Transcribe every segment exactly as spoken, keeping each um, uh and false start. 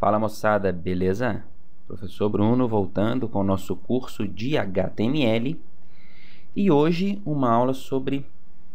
Fala moçada, beleza? Professor Bruno voltando com o nosso curso de H T M L e hoje uma aula sobre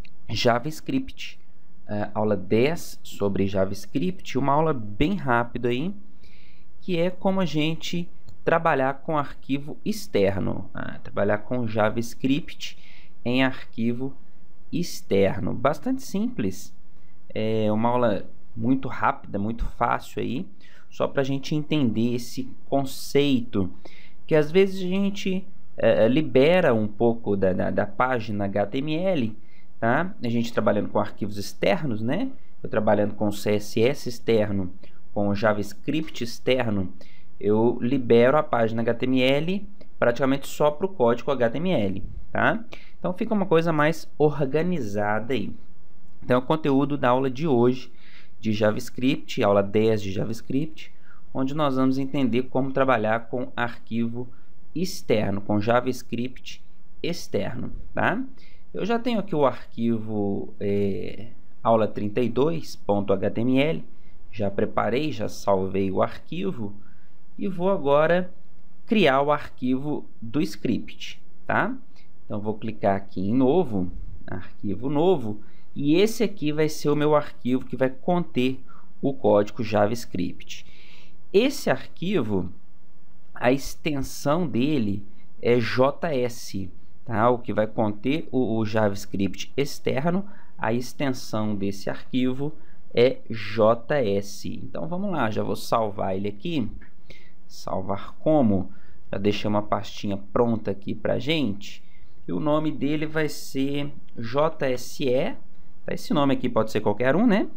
JavaScript, uh, aula dez sobre JavaScript, uma aula bem rápida aí, que é como a gente trabalhar com arquivo externo, uh, trabalhar com JavaScript em arquivo externo, bastante simples, é uma aula muito rápida, muito fácil aí, só para a gente entender esse conceito, que às vezes a gente é, libera um pouco da, da, da página H T M L, tá? A gente trabalhando com arquivos externos, né? Eu trabalhando com C S S externo, com JavaScript externo, eu libero a página H T M L praticamente só para o código H T M L, tá? Então fica uma coisa mais organizada aí. Então, o conteúdo da aula de hoje de JavaScript, aula dez de JavaScript, onde nós vamos entender como trabalhar com arquivo externo, com JavaScript externo, tá? Eu já tenho aqui o arquivo é, aula trinta e dois ponto H T M L, já preparei, já salvei o arquivo e vou agora criar o arquivo do script, tá? Então, vou clicar aqui em novo, arquivo novo, e esse aqui vai ser o meu arquivo que vai conter o código JavaScript. Esse arquivo, a extensão dele é J S, tá? O que vai conter o, o JavaScript externo, a extensão desse arquivo é J S. Então vamos lá, já vou salvar ele aqui. Salvar como? Já deixei uma pastinha pronta aqui pra gente. E o nome dele vai ser J S E. Esse nome aqui pode ser qualquer um, né?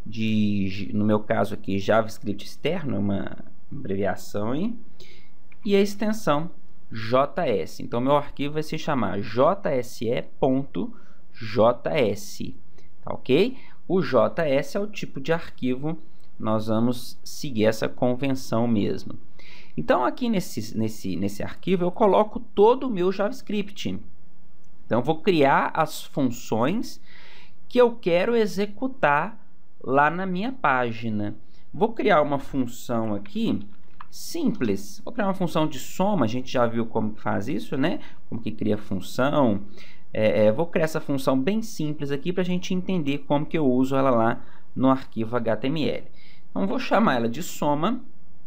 De, no meu caso aqui, JavaScript externo, é uma abreviação aí. E a extensão J S. Então, meu arquivo vai se chamar J S E ponto J S. Tá ok? O J S é o tipo de arquivo, nós vamos seguir essa convenção mesmo. Então, aqui nesse, nesse, nesse arquivo, eu coloco todo o meu JavaScript. Então, eu vou criar as funções que eu quero executar lá na minha página. Vou criar uma função aqui simples. Vou criar uma função de soma. A gente já viu como que faz isso, né? Como que cria função. É, é, vou criar essa função bem simples aqui para a gente entender como que eu uso ela lá no arquivo H T M L. Então, vou chamar ela de soma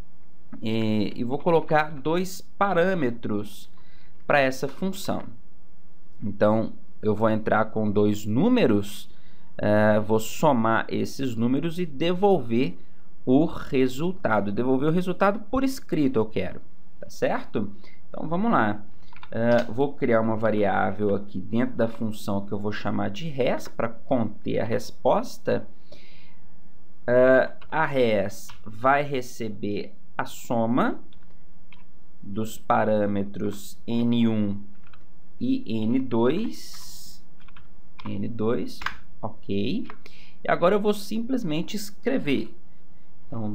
e, e vou colocar dois parâmetros para essa função. Então, eu vou entrar com dois números, uh, vou somar esses números e devolver o resultado. Devolver o resultado por escrito eu quero, tá certo? Então, vamos lá. Uh, vou criar uma variável aqui dentro da função que eu vou chamar de res, para conter a resposta. Uh, a res vai receber a soma dos parâmetros N um e N dois. N dois, ok. E agora eu vou simplesmente escrever. Então,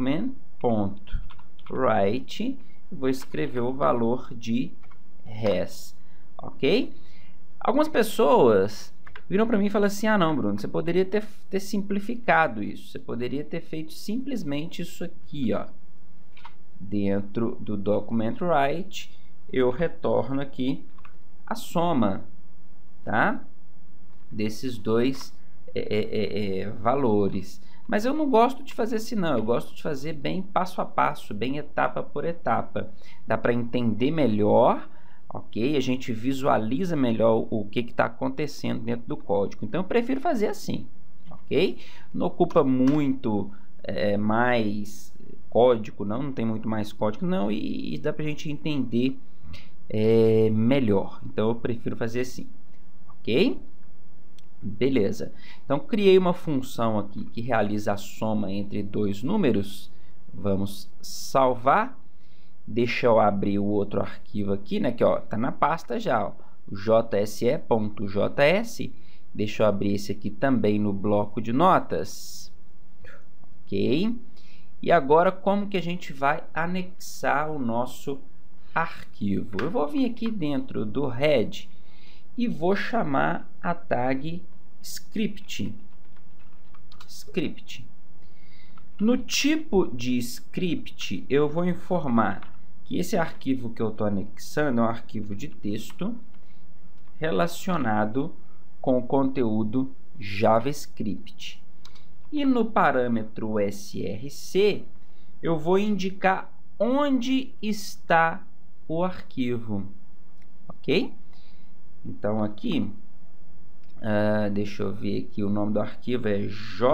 document.write, vou escrever o valor de res, ok? Algumas pessoas viram para mim e falaram assim, ah não, Bruno, você poderia ter, ter simplificado isso, você poderia ter feito simplesmente isso aqui, ó. Dentro do document.write, eu retorno aqui a soma, tá? Desses dois é, é, é, valores. Mas eu não gosto de fazer assim, não. Eu gosto de fazer bem passo a passo, bem etapa por etapa. Dá para entender melhor, ok? A gente visualiza melhor o que está acontecendo dentro do código. Então, eu prefiro fazer assim, ok? Não ocupa muito é, mais código, não. Não tem muito mais código, não. E, e dá para a gente entender é, melhor. Então, eu prefiro fazer assim, ok? Beleza. Então, criei uma função aqui que realiza a soma entre dois números. Vamos salvar. Deixa eu abrir o outro arquivo aqui, né? Que ó, tá na pasta já, ó, J S E ponto J S. Deixa eu abrir esse aqui também no bloco de notas. Ok. E agora, como que a gente vai anexar o nosso arquivo? Eu vou vir aqui dentro do head e vou chamar a tag script. Script. No tipo de script, eu vou informar que esse arquivo que eu estou anexando é um arquivo de texto relacionado com o conteúdo JavaScript. E no parâmetro src, eu vou indicar onde está o arquivo, ok? Então aqui, uh, deixa eu ver aqui, o nome do arquivo é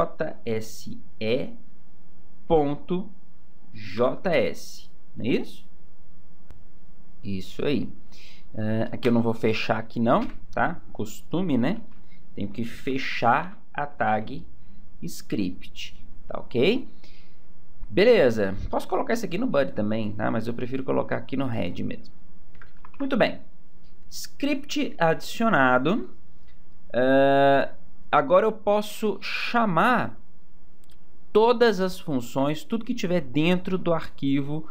jse.js, não é isso? Isso aí. Uh, aqui eu não vou fechar aqui não, tá? Costume, né? Tenho que fechar a tag script, tá ok? Beleza, posso colocar isso aqui no body também, tá? Mas eu prefiro colocar aqui no head mesmo. Muito bem, script adicionado. Uh, agora eu posso chamar todas as funções, tudo que tiver dentro do arquivo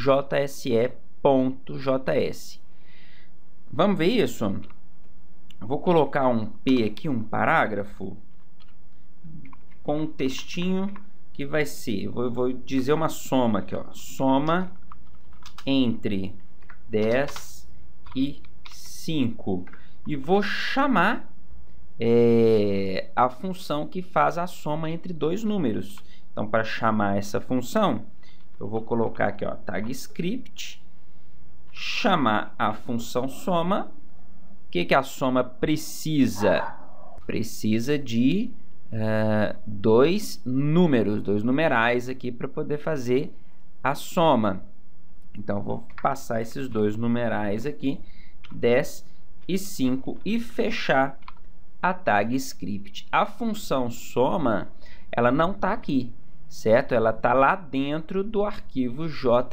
jse.js. Vamos ver isso? Vou colocar um P aqui, um parágrafo, com um textinho que vai ser, vou, vou dizer uma soma aqui, ó, soma entre dez e cinco, e vou chamar é, a função que faz a soma entre dois números. Então, para chamar essa função, eu vou colocar aqui, ó, tag script, chamar a função soma. O que que a soma precisa? Precisa de Uh, dois números, dois numerais aqui para poder fazer a soma. Então, eu vou passar esses dois numerais aqui, dez e cinco, e fechar a tag script. A função soma, ela não está aqui, certo? Ela está lá dentro do arquivo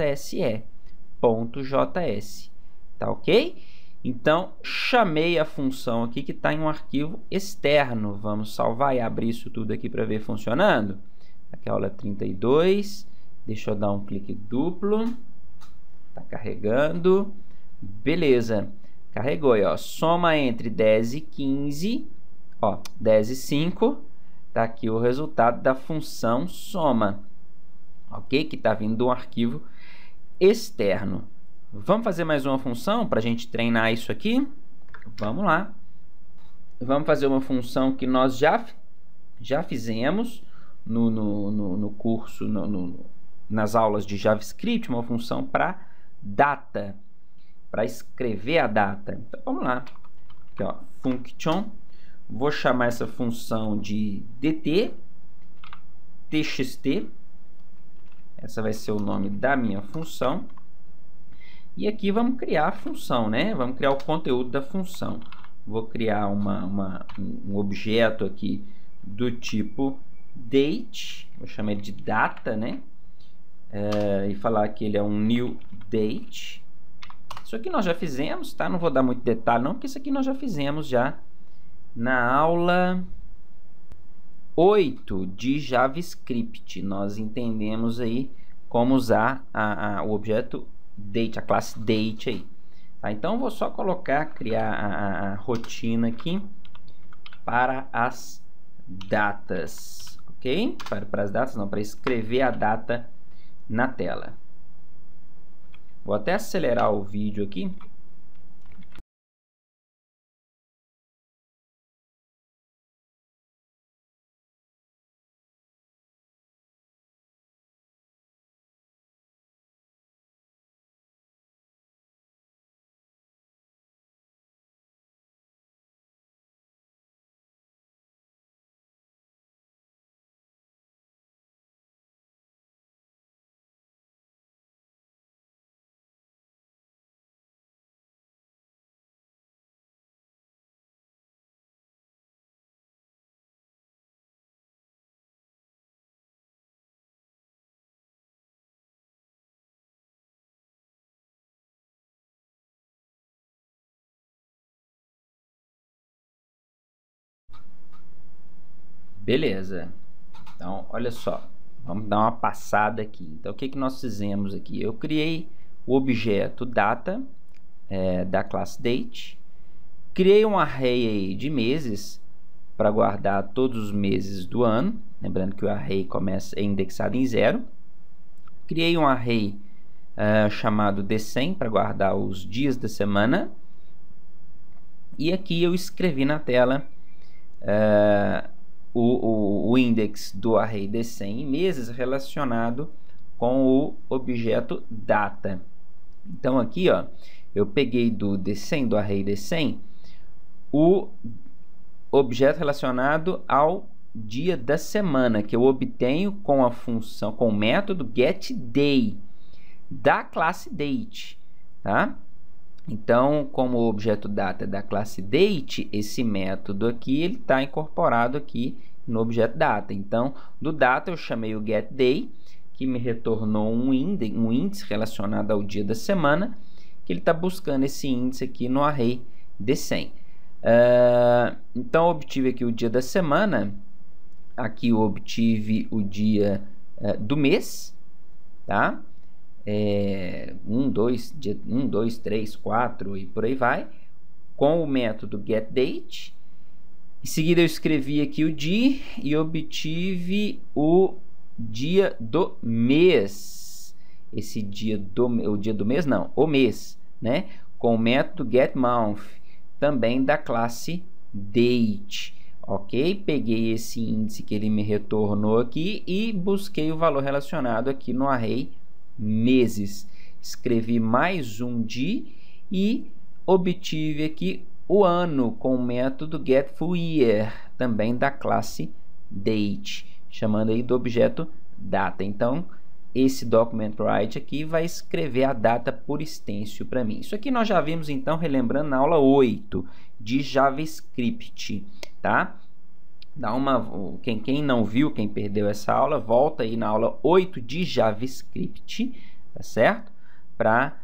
jse.js, tá ok? Então, chamei a função aqui que está em um arquivo externo. Vamos salvar e abrir isso tudo aqui para ver funcionando. Aqui é a aula trinta e dois. Deixa eu dar um clique duplo. Está carregando. Beleza. Carregou aí, ó. Soma entre dez e quinze. Ó, dez e cinco. Está aqui o resultado da função soma. Ok? Que está vindo de um arquivo externo. Vamos fazer mais uma função para a gente treinar isso aqui? Vamos lá. Vamos fazer uma função que nós já, já fizemos no, no, no, no curso, no, no, nas aulas de JavaScript, uma função para data, para escrever a data. Então, vamos lá. Aqui, ó, function. Vou chamar essa função de dt, txt. Essa vai ser o nome da minha função. E aqui vamos criar a função, né? Vamos criar o conteúdo da função. Vou criar uma, uma, um objeto aqui do tipo date, vou chamar ele de data, né? É, e falar que ele é um new date. Isso aqui nós já fizemos, tá? Não vou dar muito detalhe não, porque isso aqui nós já fizemos já na aula oito de JavaScript. Nós entendemos aí como usar a, a, o objeto date, a classe date aí. Tá? Então, eu vou só colocar, criar a, a rotina aqui para as datas, ok? Para, para as datas, não, para escrever a data na tela. Vou até acelerar o vídeo aqui. Beleza. Então, olha só. Vamos dar uma passada aqui. Então, o que, que nós fizemos aqui? Eu criei o objeto data é, da classe date. Criei um array aí de meses para guardar todos os meses do ano, lembrando que o array começa é indexado em zero. Criei um array uh, chamado D cem para guardar os dias da semana. E aqui eu escrevi na tela uh, o, o, o index do array D cem em meses relacionado com o objeto data. Então aqui, ó, eu peguei do D cem, do array D cem, o objeto relacionado ao dia da semana, que eu obtenho com a função, com o método getDay da classe date, tá? Então, como o objeto data é da classe date, esse método aqui ele está incorporado aqui no objeto data. Então, do data eu chamei o getDay, que me retornou um índice, um índice relacionado ao dia da semana, que ele está buscando esse índice aqui no array D cem. Uh, então, eu obtive aqui o dia da semana, aqui eu obtive o dia uh, do mês, tá? É, um, dois, um, dois, três, quatro e por aí vai, com o método getDate. Em seguida eu escrevi aqui o dia e obtive o dia do mês. Esse dia do, o dia do mês não, o mês, né? Com o método getMonth, também da classe date. Ok? Peguei esse índice que ele me retornou aqui e busquei o valor relacionado aqui no array meses. Escrevi mais um dia e obtive aqui o ano com o método getFullYear, também da classe date, chamando aí do objeto data. Então, esse documentWrite aqui vai escrever a data por extensio para mim. Isso aqui nós já vimos, então, relembrando na aula oito de JavaScript, tá? Dá uma, quem, quem não viu, quem perdeu essa aula, volta aí na aula oito de JavaScript, tá certo? Para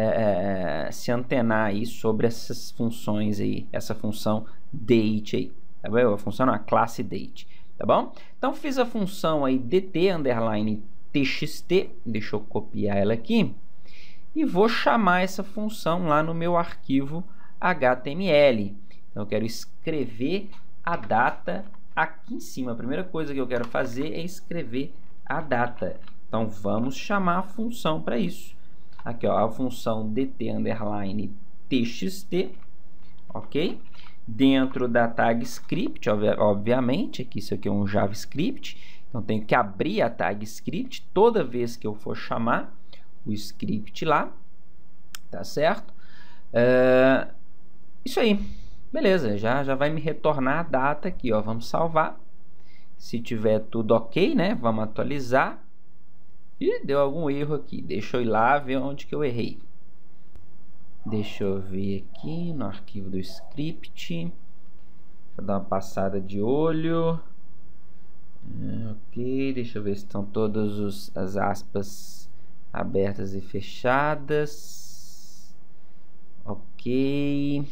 é, se antenar aí sobre essas funções aí, essa função date aí, tá bom? A função não, a classe date, tá bom? Então, fiz a função aí dt underline txt, deixa eu copiar ela aqui, e vou chamar essa função lá no meu arquivo H T M L. Então, eu quero escrever a data aqui em cima. A primeira coisa que eu quero fazer é escrever a data. Então, vamos chamar a função para isso. Aqui, ó, a função dt underline txt, ok? Dentro da tag script, obviamente, aqui isso aqui é um JavaScript, então tenho que abrir a tag script toda vez que eu for chamar o script lá, tá certo? É, isso aí. Beleza, já, já vai me retornar a data aqui, ó. Vamos salvar. Se tiver tudo ok, né? Vamos atualizar. Ih, deu algum erro aqui. Deixa eu ir lá ver onde que eu errei. Deixa eu ver aqui no arquivo do script. Deixa eu dar uma passada de olho. É, ok, deixa eu ver se estão todas os, as aspas abertas e fechadas. Ok.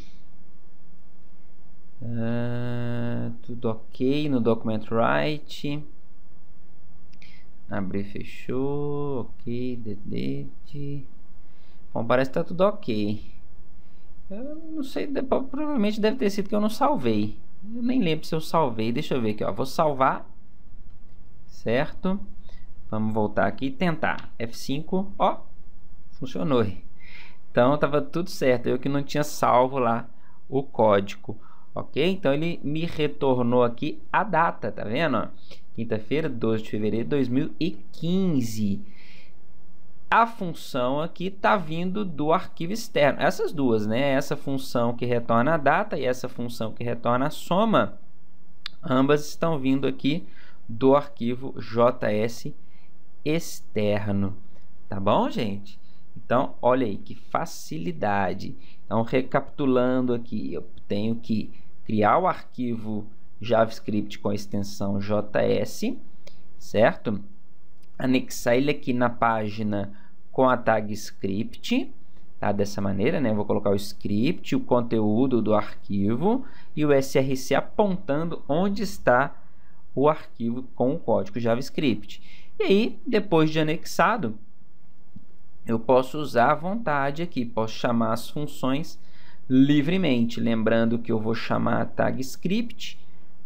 Uh, tudo ok no documentWrite. Abrir, fechou. Ok, delete. Bom, parece que tá tudo ok. Eu não sei, provavelmente deve ter sido que eu não salvei. Eu nem lembro se eu salvei. Deixa eu ver aqui, ó. Vou salvar. Certo? Vamos voltar aqui e tentar. F cinco, ó. Funcionou. Então tava tudo certo. Eu que não tinha salvo lá o código. Ok? Então, ele me retornou aqui a data, tá vendo? Quinta-feira, doze de fevereiro de dois mil e quinze. A função aqui está vindo do arquivo externo. Essas duas, né? Essa função que retorna a data e essa função que retorna a soma, ambas estão vindo aqui do arquivo J S externo. Tá bom, gente? Então, olha aí que facilidade. Então, recapitulando aqui, eu tenho que criar o arquivo JavaScript com a extensão J S, certo? Anexar ele aqui na página com a tag script, tá? Dessa maneira, né? Eu vou colocar o script, o conteúdo do arquivo e o S R C apontando onde está o arquivo com o código JavaScript. E aí, depois de anexado, eu posso usar à vontade aqui, posso chamar as funções livremente, lembrando que eu vou chamar a tag script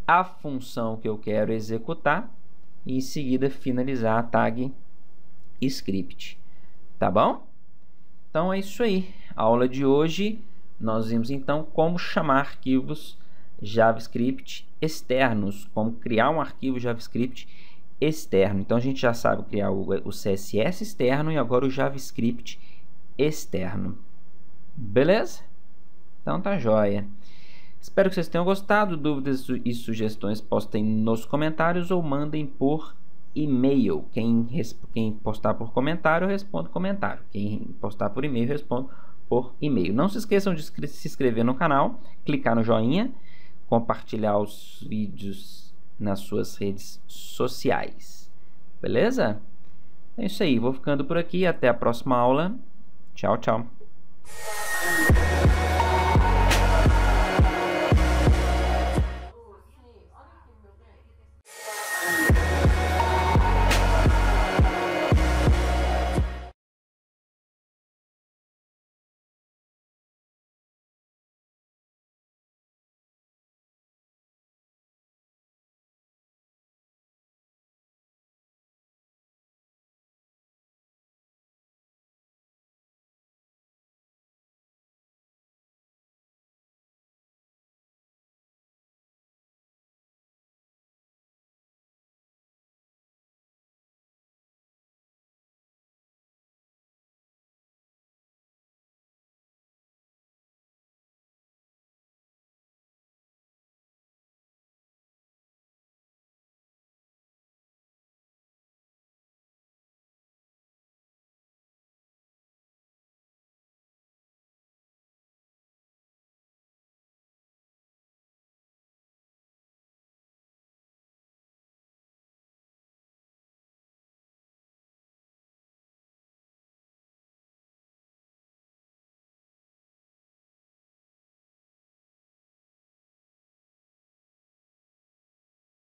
a função que eu quero executar e em seguida finalizar a tag script. Tá bom? Então é isso aí. A aula de hoje nós vimos então como chamar arquivos JavaScript externos, como criar um arquivo JavaScript externo. Então a gente já sabe criar o, o C S S externo e agora o JavaScript externo. Beleza? Então tá joia. Espero que vocês tenham gostado. Dúvidas e sugestões postem nos comentários ou mandem por e-mail. Quem, quem postar por comentário, eu respondo comentário. Quem postar por e-mail, eu respondo por e-mail. Não se esqueçam de se inscrever no canal, clicar no joinha, compartilhar os vídeos nas suas redes sociais. Beleza? É isso aí. Vou ficando por aqui. Até a próxima aula. Tchau, tchau.